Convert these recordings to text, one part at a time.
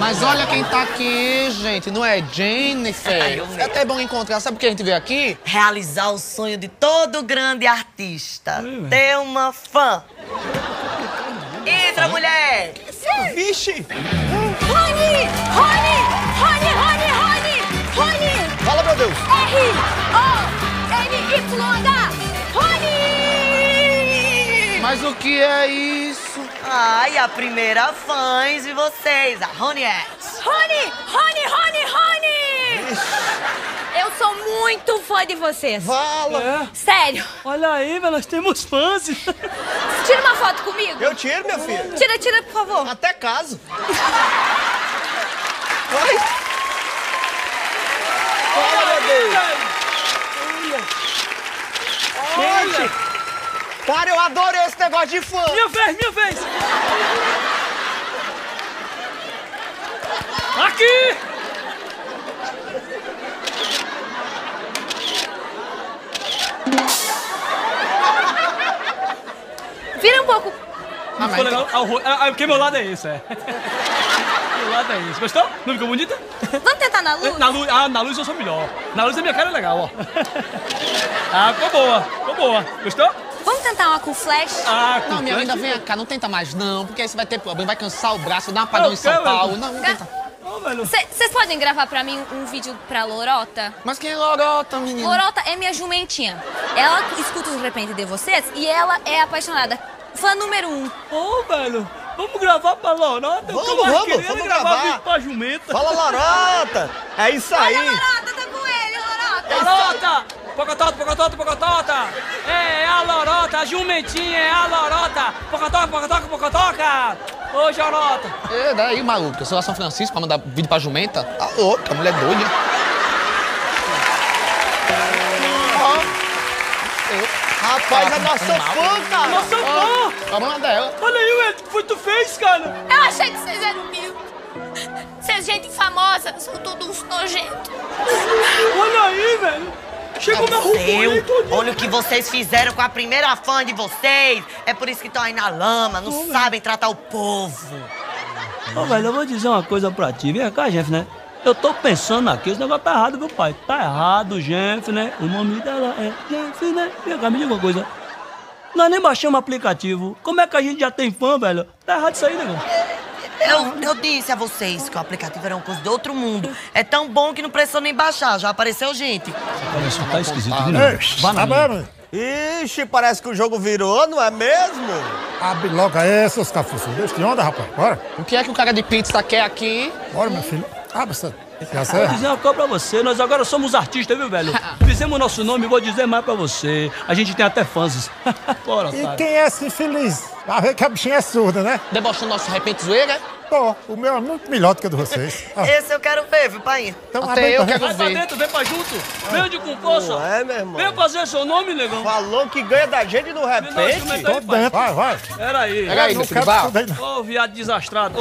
Mas olha quem tá aqui, gente. Não é Jennifer? É até bom encontrar. Sabe por que a gente veio aqui? Realizar o sonho de todo grande artista. Ter uma fã. Entra, mulher! Vixe! Rony! Rony! Rony! Rony! Rony! Rony! Fala, meu Deus! R-O-N-Y-H! Rony! Mas o que é isso? Ai, a primeira fãs de vocês, a Roniette. Rony! Rony! Rony! Rony! Eu sou muito fã de vocês. Fala! Sério. Olha aí, velho, nós temos fãs. Tira uma foto comigo. Eu tiro, minha filha. Tira, por favor. Até caso. Vai! Fala, meu Deus! Gente! Cara, eu adorei esse negócio de fã! Minha vez! Aqui! Vira um pouco. Não ficou legal? Porque meu lado é esse, é. Meu lado é esse. Gostou? Não ficou bonita? Vamos tentar na luz? Na luz eu sou melhor. Na luz a minha cara é legal, ó. Ah, ficou boa. Gostou? Vamos tentar uma com flash? Ah, Não, minha linda, vem cá. Não tenta mais, não. Porque aí você vai ter problema. Vai cansar o braço, dar um apagão em São Paulo. Não tenta. Vocês podem gravar pra mim um vídeo pra Lorota? Mas quem é Lorota, menina? Lorota é minha jumentinha. Ela escuta os repente de vocês e ela é apaixonada. Fã número 1. Ô, velho, vamos gravar pra Lorota? Vamos gravar vídeo pra jumenta. Fala, Lorota! É isso aí! Olha, Lorota, tá com ele, Lorota. Lorota! Pocotota! É a Lorota, a jumentinha é a Lorota! Pocotoca! Ô, Jorota! É, daí, maluco. Eu sou lá São Francisco pra mandar vídeo pra jumenta. Tá louca, mulher doida. Rapaz, é nossa fã, cara! Nossa fã! Problema dela. Olha aí, Ed, o que foi que tu fez, cara? Eu achei que vocês eram mil. Vocês, gente famosa, são todos uns nojentos. Olha aí, velho! Chegou na rua aí, tudo. Olha o que vocês fizeram com a primeira fã de vocês. É por isso que estão aí na lama, não sabem tratar o povo. Ô, velho, eu vou dizer uma coisa pra ti. Vem cá, Jeff, né? Eu tô pensando aqui, esse negócio tá errado, meu pai. Tá errado, Jeff, né? O nome dela é Jeff, né? Vem cá, me diga uma coisa. Nós nem baixamos o aplicativo. Como é que a gente já tem fã, velho? Tá errado isso aí, negão. Eu disse a vocês que o aplicativo era uma coisa de outro mundo. É tão bom que não precisou nem baixar, já apareceu gente. Olha só, tá esquisito, viu? Vá na minha. Ixi, parece que o jogo virou, não é mesmo? Abre logo aí, seus cafuços. Deus te onda, rapaz. Bora. O que é que o cara de pizza quer aqui? Bora, meu filho. Abre essa. Já Vou serve. dizer uma coisa pra você, nós agora somos artistas, viu, velho? Fizemos nosso nome, vou dizer mais pra você. A gente tem até fãs. Bora, E otário. quem é esse infeliz? Vai ver que a bichinha é surda, né? Debochando nosso repente zoeira? Pô, o meu é muito melhor do que o de vocês. Esse eu quero ver, viu, pai? Então, Até abre eu aí, quero Vai pra ver. dentro, vem pra junto. Vem de com força. Não é, meu irmão? Vem fazer seu nome, negão. Falou que ganha da gente no repente? Tô dentro. Vai. Pera aí. Pega aí, Não meu filho, quero vá. tudo aí, não. Ô, viado desastrado. Ô.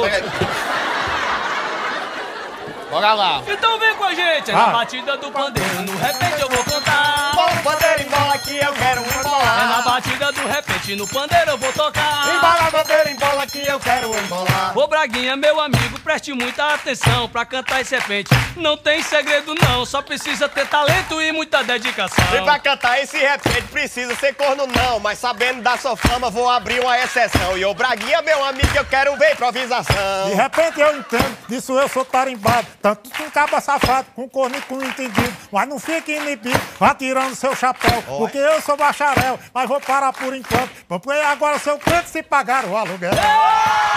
Bora lá. Então vem com a gente, é na batida do pandeiro. No repente eu vou cantar. Bola, bandeira, embola que eu quero embolar. É na batida do repente, no pandeiro eu vou tocar. Embola, bandeira, embola que eu quero embolar. Ô Braguinha, meu amigo, preste muita atenção pra cantar esse repente. Não tem segredo não, só precisa ter talento e muita dedicação. E pra cantar esse repente precisa ser corno não, mas sabendo da sua fama vou abrir uma exceção. E ô Braguinha, meu amigo, eu quero ver improvisação. De repente eu entendo, disso eu sou tarimbado. Tanto com caba safado, com corno e com entendido. Mas não fique inibido, vá tirando seu chapéu. Porque eu sou bacharel, mas vou parar por enquanto. Porque agora seu canto se pagar o aluguel.